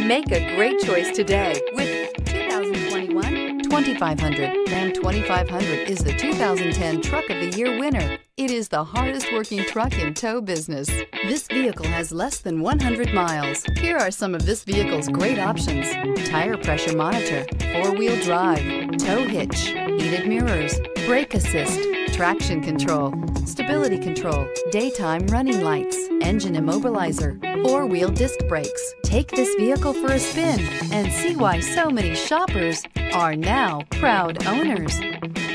Make a great choice today with 2021 2500. Ram 2500 is the 2010 Truck of the Year winner. It is the hardest working truck in tow business. This vehicle has less than 100 miles. Here are some of this vehicle's great options: tire pressure monitor, four-wheel drive, tow hitch, heated mirrors, brake assist, traction control, stability control, daytime running lights, engine immobilizer, four-wheel disc brakes. Take this vehicle for a spin and see why so many shoppers are now proud owners.